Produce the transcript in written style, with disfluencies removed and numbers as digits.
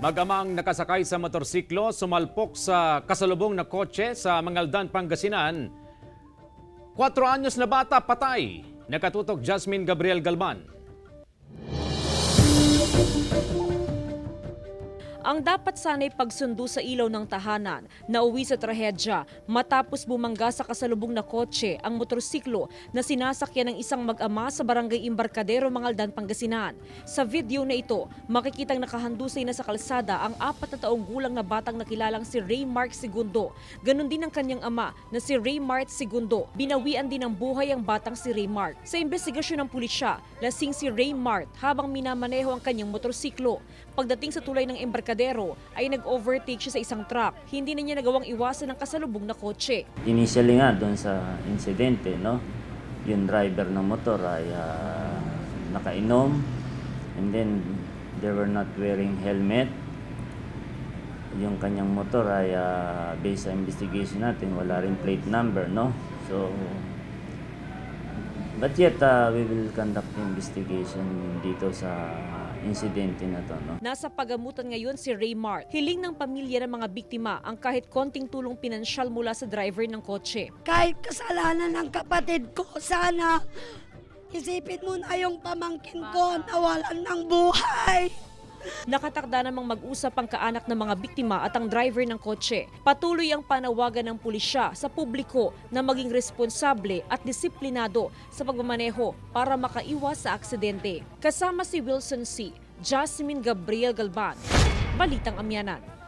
Mag-amang nakasakay sa motorsiklo sumalpok sa kasalubong na kotse sa Mangaldan, Pangasinan. 4 anyos na bata patay. Nakatutok Jasmine Gabriel Galban. Ang dapat sana'y pagsundo sa ilaw ng tahanan, nauwi sa trahedya matapos bumangga sa kasalubong na kotse ang motorsiklo na sinasakyan ng isang mag-ama sa barangay Embarcadero, Mangaldan, Pangasinan. Sa video na ito, makikitang nakahandusay na sa kalsada ang 4 na taong gulang na batang nakilalang si Raymark Segundo. Ganon din ang kanyang ama na si Raymart Segundo. Binawian din ng buhay ang batang si Raymark. Sa investigasyon ng pulisya, lasing si Raymart habang minamaneho ang kanyang motorsiklo. Pagdating sa tulay ng Embarcadero ay nag-overtake siya sa isang truck. Hindi na niya nagawang iwasan ang kasalubong na kotse. Initially nga doon sa insidente, no, yung driver ng motor ay nakainom, and then they were not wearing helmet. Yung kanyang motor ay based sa investigation natin, wala rin plate number, no? So, but yet we will conduct investigation dito sa insidente na to, no? Nasa pagamutan ngayon si Raymart. Hiling ng pamilya ng mga biktima ang kahit konting tulong pinansyal mula sa driver ng kotse. Kahit kasalanan ng kapatid ko, sana isipin mo na yung pamangkin ko nawalan ng buhay. Nakatakda namang mag-usap ang kaanak ng mga biktima at ang driver ng kotse. Patuloy ang panawagan ng pulisya sa publiko na maging responsable at disiplinado sa pagmamaneho para makaiwas sa aksidente. Kasama si Wilson C., Jasmine Gabriel Galban, Balitang Amyanan.